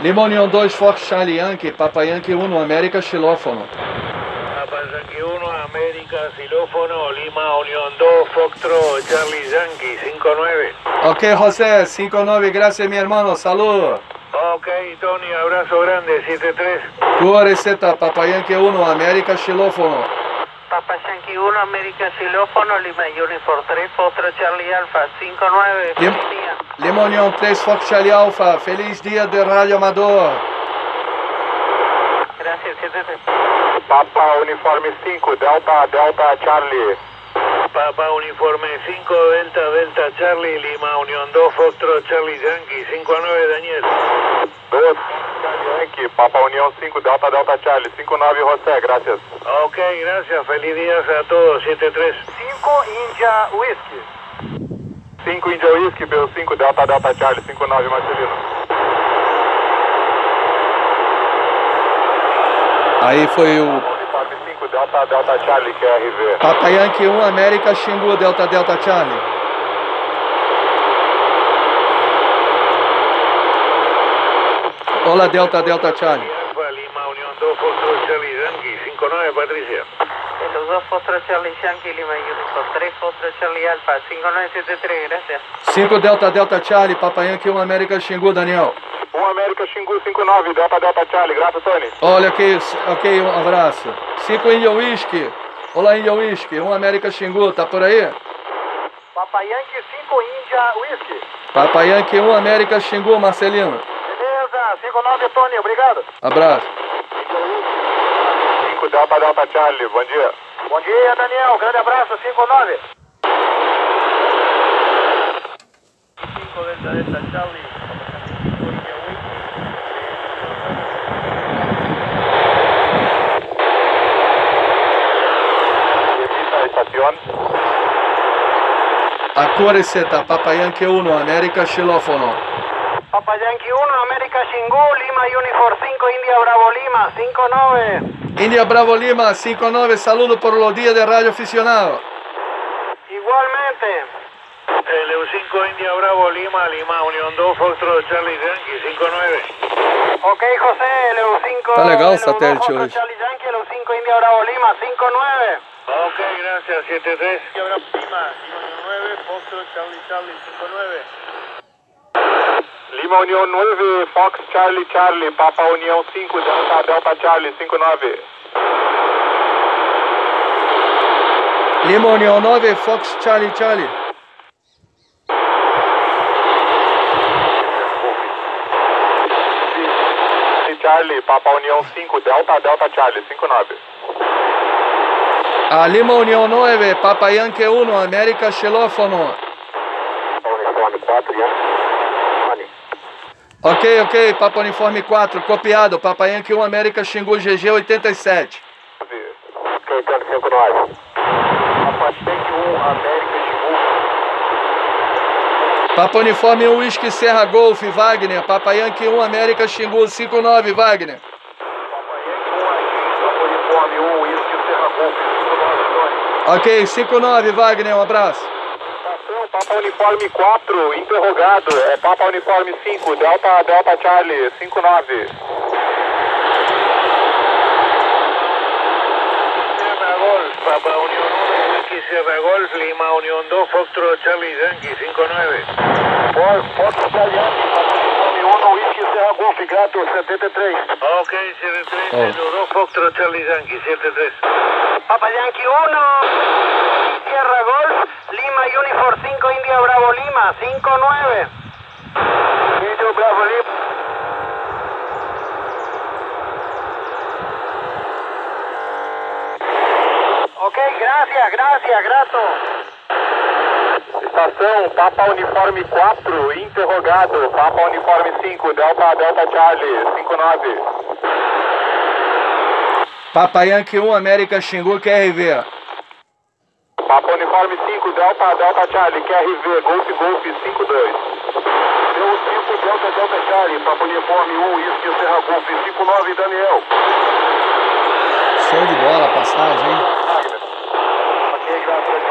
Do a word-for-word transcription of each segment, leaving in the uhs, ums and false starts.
Lima União dois, Fox Charlie Yankee, Papa Yankee uno, América xilófono. Papa Yankee uno, América xilófono, Lima Unión dos, Foxtrot Charlie Yankee, cinco nueve. Ok, José, cinco nueve, gracias mi hermano, salud. Ok, Tony, abrazo grande, siete tres. Q R Z, Papa Yankee uno, América xilófono. Papa Yankee uno, América xilófono, Lima Uniform tres, Foxtrot Charlie Alpha, cinco nueve, Lim feliz día. Lima União três, Fox Charlie Alpha, feliz dia de rádio amador. Gracias, siete tres. Papa Uniforme cinco, Delta, Delta Charlie. Papa Uniforme cinco, Delta, Delta Charlie, Lima Unión dos, Foxtrot Charlie Yankee, cinco nueve, Daniel. dos, Yankee, Papa União cinco, Delta, Delta Charlie, cinco nueve, José, gracias. Ok, gracias, feliz día a todos, siete tres. cinco, India Whisky. cinco, India Whisky, pelo cinco, Delta, Delta Charlie, cinco nove, Marcelino. Aí foi o cinco, Delta, Delta Charlie, Q R V. Papa Yankee um, América Xingu, Delta, Delta Charlie. Olá, Delta, Delta Charlie. Alfa, Lima Unión dos, Foxtrot Charlie Yankee, cinco nueve, Patricia. Los dos Foxtrot Charlie Yankee, Lima Uniform tres, Foxtrot Charlie Alpha, cinco nueve siete tres, gracias. cinco Delta, Delta Charlie, Papa Yankee um, América Xingu, Daniel. um, América Xingu, cinco nove, Delta, Delta Charlie, graças, Tony. Olha aqui, ok, um abraço. cinco India Whisky. Olá, India Whisky, um América Xingu, tá por aí? Papa Yankee cinco, India Whisky. Papa Yankee um, América Xingu, Marcelino. Beleza, cinco nove, Tony, obrigado. Abraço. cinco, Delta, Delta Charlie, bom dia. Bom dia, Daniel, grande abraço, cinco nove. cinco, Delta, Delta Charlie. Estación. A Q R Z, Papa Yankee um, América xilófono. Papa Yankee uno, América Xingu, Lima Uniform cinco, India Bravo Lima, cinco nueve. India Bravo Lima, cinco nueve, saludo por los días de radio aficionado. Igualmente. L U cinco, India Bravo Lima, Lima Unión dos, Foxtrot Charlie Yankee, cinco nueve. Ok, José, L U cinco. Tá legal o L U dos, satélite Foxtrot hoje. Charlie Yankee, L U cinco, India Bravo Lima, cinco nueve. Ok, gracias, siete tres. India Bravo Lima, Lima nueve, Foxtrot Charlie Charlie, cinco nueve. Lima União nueve, Fox Charlie Charlie, Papa União cinco, Delta, Delta Charlie, cinco nove. Lima União nove, Fox Charlie Charlie. Charlie, Papa União cinco, Delta, Delta Charlie, cinco nove. A Lima União nove, Papa Yankee um, América xilófono. Uniforme quatro, Ok, ok, Papa Uniforme quatro, copiado, Papa Yankee um, América Xingu, G G oitenta e sete. Ok, cinco nove. Papa Yankee um, América Xingu. Papa Uniforme um, Whisky Serra Golf, Wagner. Papa Yankee um, América Xingu, cinco nove, Wagner. Papa Yankee um, Uniforme um, Whisky Serra Golf, cinco nove, Tony. Ok, cinco nove, Wagner, um abraço. Papa Uniforme quatro, interrogado, é Papa Uniforme cinco, Delta, Delta Charlie, cinco nove. Sierra Golf, Papa Unión uno, Whisky Sierra Golf, Lima Unión dos, Foxtrot Charlie Yankee, cinco nueve. Fox Charlie Yankee, Papa Uniforme um, Whisky Serra Golf, gato, setenta e três. Ok, siete tres, L U dos, Foxtrot Charlie Yankee, siete tres. Papa Yankee uno, Sierra Golf, Lima Uniform cinco, India Bravo Lima, cinco nueve. India Bravo Lima. Ok, gracias, gracias, grato. Estação Papa Uniforme quatro, interrogado, Papa Uniforme cinco, Delta, Delta Charlie, cinco nove. Papa Yankee um, América Xingu, Q R V. Papa Uniforme cinco, Delta, Delta Charlie, Q R V, Golf, Golf, cinco dois. Deu cinco, Delta, Delta Charlie, Papa Uniforme um, Whisky Serra Golf, cinco nove, Daniel. Show de bola a passagem, hein? Ok, graças.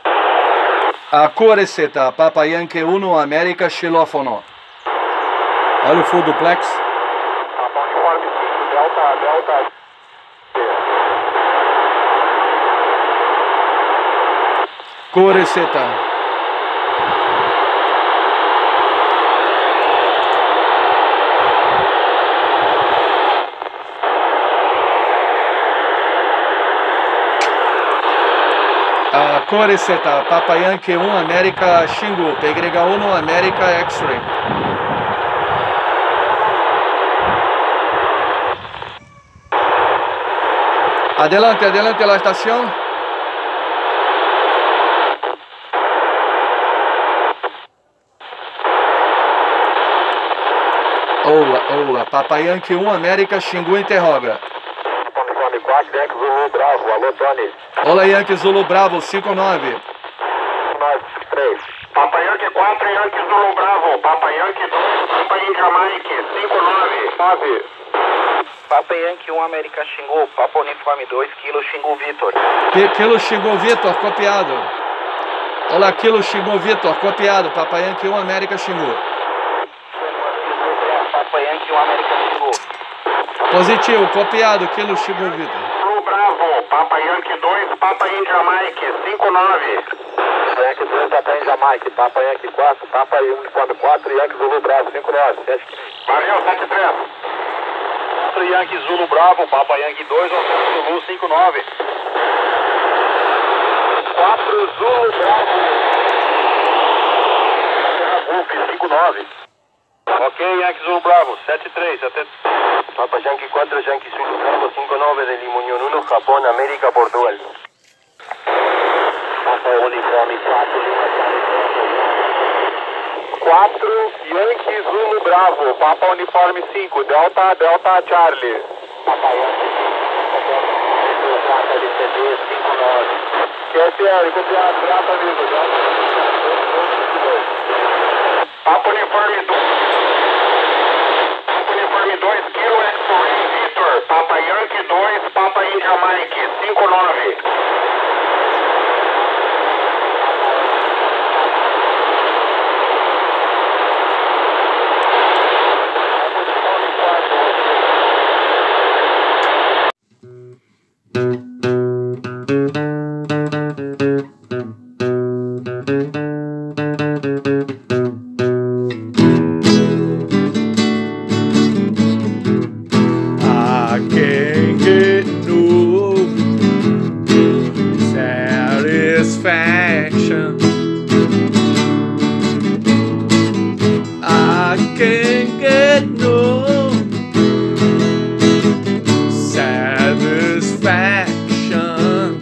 A Q R Z, Papa Yankee um, América xilófono. Olha o full duplex. Papa Uniforme cinco, Delta, Delta. Coreceta. Uh, Coreceta, Papa Yankee um, América Xingu, P Y uno, América X-Ray. Adelante, adelante la estación. Ola, ola, Papa Yankee um, América Xingu interroga. Uniforme quatro, Yankee Zulu Bravo, alô Tony. Olá Yankee Zulu Bravo, cinco nove. nove três. Papa Yankee quatro, Yankee Zulu Bravo. Papa Yankee dois, Papa India Mike, cinco nove. nove. Papa Yankee um, América Xingu, Papa Uniforme dois, Kilo Xingu Vitor. P- Kilo Xingu Vitor, copiado. Olá, Kilo Xingu Vitor, copiado. Papa Yankee um, América Xingu. Papa Yankee um, América Xingu. Positivo, copiado, Kilo Xingu Vitor. Zulu Bravo. Papa Yankee dois, Papa India Mike, cinco nove. Yankee dois, Papa India Mike, Papa Yankee quatro, Papa Uniforme quatro, Yankee Zulu Bravo, cinco nove. Valeu, sete três. quatro Yankee Zulu Bravo, Papa Yankee dois, Hotel Zulu cinco nove. quatro Zulu Bravo. Serra Golf cinco nove. Ok, Yankee Zulu Bravo, sete três, até... Papa Yankee quatro, Yankee Zulu Bravo cinco nove de Lima Unión uno, Japón, América, Portugal. Papa Uniforme quatro, Lima quatro, Yankee Zulu Bravo, Papa Uniforme cinco, Delta, Delta Charlie. Papa Yankee quatro, C D cinco nove. Q S L, copiado, grato amigo. Papa Uniforme dois. Papa Uniforme dois, Kilo X-Ray Victor. Papa Yankee dois, Papa India Mike, cinco nove. I can't get no satisfaction. I can't get no satisfaction.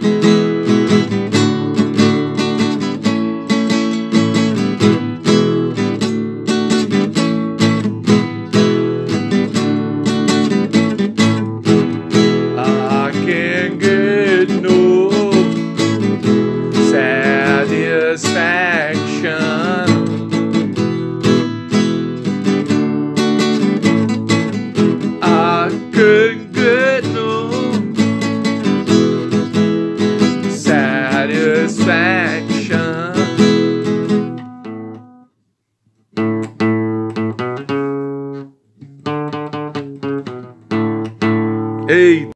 I can't get no satisfaction. I can't get no satisfaction. Ei.